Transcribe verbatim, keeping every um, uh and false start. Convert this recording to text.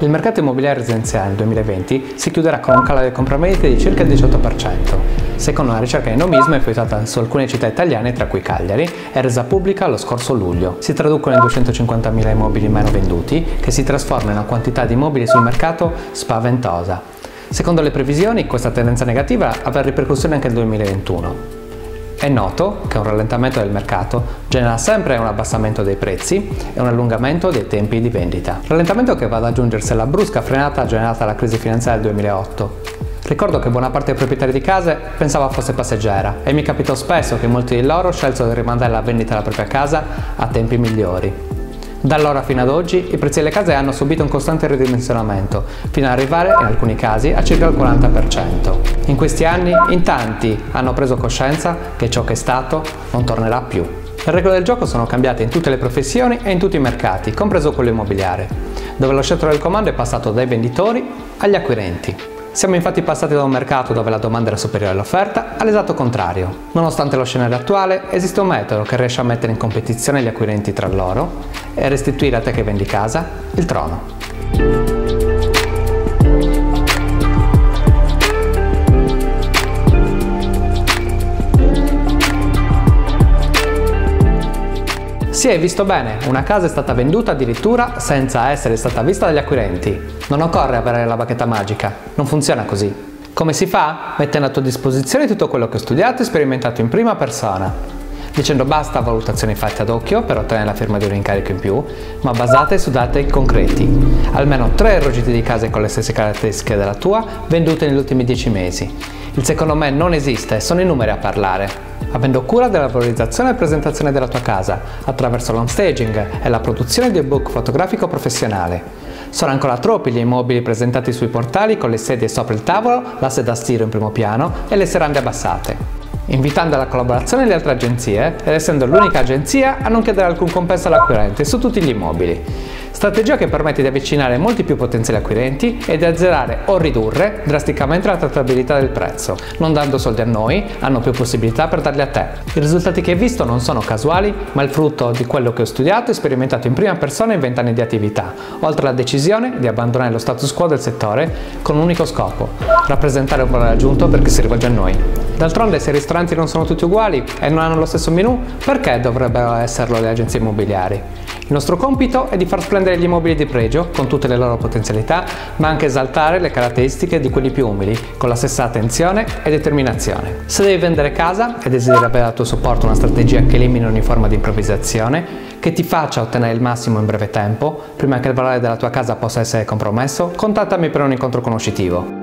Il mercato immobiliare residenziale nel duemilaventi si chiuderà con un calo dei compravendite di circa il diciotto per cento, secondo una ricerca di Nomisma effettuata su alcune città italiane, tra cui Cagliari, e resa pubblica lo scorso luglio. Si traducono in duecentocinquantamila immobili meno venduti, che si trasforma in una quantità di immobili sul mercato spaventosa. Secondo le previsioni, questa tendenza negativa avrà ripercussioni anche nel duemilaventuno. È noto che un rallentamento del mercato genera sempre un abbassamento dei prezzi e un allungamento dei tempi di vendita. Rallentamento che va ad aggiungersi alla brusca frenata generata dalla crisi finanziaria del duemilaotto. Ricordo che buona parte dei proprietari di case pensava fosse passeggera e mi capitò spesso che molti di loro scelsero di rimandare la vendita della propria casa a tempi migliori. Da allora fino ad oggi i prezzi delle case hanno subito un costante ridimensionamento, fino ad arrivare, in alcuni casi, a circa il quaranta per cento. In questi anni, in tanti hanno preso coscienza che ciò che è stato non tornerà più. Le regole del gioco sono cambiate in tutte le professioni e in tutti i mercati, compreso quello immobiliare, dove lo scettro del comando è passato dai venditori agli acquirenti. Siamo infatti passati da un mercato dove la domanda era superiore all'offerta all'esatto contrario. Nonostante lo scenario attuale, esiste un metodo che riesce a mettere in competizione gli acquirenti tra loro e restituire a te che vendi casa il trono. Sì, hai visto bene, una casa è stata venduta addirittura senza essere stata vista dagli acquirenti. Non occorre avere la bacchetta magica, non funziona così. Come si fa? Mettendo a tua disposizione tutto quello che ho studiato e sperimentato in prima persona, dicendo basta a valutazioni fatte ad occhio per ottenere la firma di un incarico in più, ma basate su dati concreti. Almeno tre rogiti di case con le stesse caratteristiche della tua vendute negli ultimi dieci mesi. Il secondo me non esiste, sono i numeri a parlare. Avendo cura della valorizzazione e presentazione della tua casa attraverso l'home staging e la produzione di ebook fotografico professionale. Sono ancora troppi gli immobili presentati sui portali con le sedie sopra il tavolo, l'asse da stiro in primo piano e le serrande abbassate, invitando alla collaborazione delle altre agenzie ed essendo l'unica agenzia a non chiedere alcun compenso all'acquirente su tutti gli immobili. Strategia che permette di avvicinare molti più potenziali acquirenti e di azzerare o ridurre drasticamente la trattabilità del prezzo. Non dando soldi a noi, hanno più possibilità per darli a te. I risultati che hai visto non sono casuali, ma il frutto di quello che ho studiato e sperimentato in prima persona in vent'anni di attività, oltre alla decisione di abbandonare lo status quo del settore con un unico scopo: rappresentare un valore aggiunto per chi si rivolge a noi. D'altronde, se i ristoranti non sono tutti uguali e non hanno lo stesso menù, perché dovrebbero esserlo le agenzie immobiliari? Il nostro compito è di far splendere gli immobili di pregio con tutte le loro potenzialità, ma anche esaltare le caratteristiche di quelli più umili con la stessa attenzione e determinazione. Se devi vendere casa e desideri avere al tuo supporto una strategia che elimini ogni forma di improvvisazione, che ti faccia ottenere il massimo in breve tempo, prima che il valore della tua casa possa essere compromesso, contattami per un incontro conoscitivo.